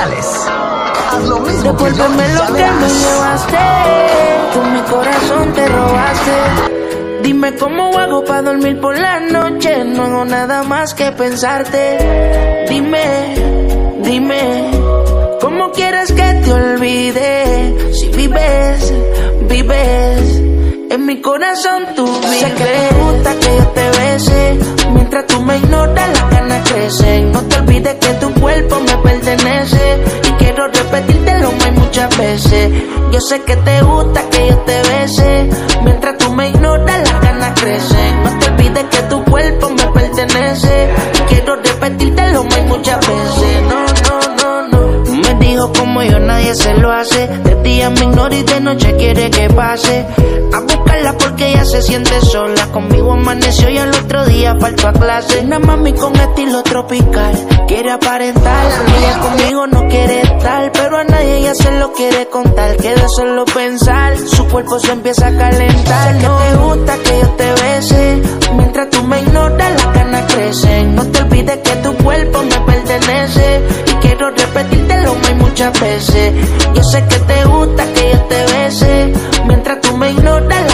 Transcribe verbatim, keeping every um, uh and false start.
sociales. Haz lo mismo. Devuélveme lo que me llevaste, tú mi corazón te robaste. Dime cómo hago para dormir por la noche, no hago nada más que pensarte. Dime, dime, ¿cómo quieres que te olvide? Si vives, vives en mi corazón, tú vives. Sé que te gusta que yo te bese, mientras tú me ignoras las ganas crecen. No te olvides que tu cuerpo me pertenece y quiero repetírtelo más muchas veces. Yo sé que te gusta que yo te bese, mientras tú me ignoras las ganas crecen. No te olvides que tu cuerpo me pertenece y quiero repetírtelo más muchas veces. No, no, no, no. Me dijo como yo nadie se lo hace, de día me ignora y de noche quiere que pase a buscarla porque ella se siente sola. Conmigo amaneció y al otro día faltó a clase. Una mami con estilo tropical, quiere aparentar, ella conmigo no quiere estar, pero a nadie ella se lo quiere contar. Queda solo pensar, su cuerpo se empieza a calentar. Sé que te gusta que yo te bese, mientras tú me ignoras las ganas crecen. No te olvides que tu cuerpo me pertenece y quiero repetírtelo más muchas veces. Yo sé que te gusta que yo te bese, mientras tú me ignoras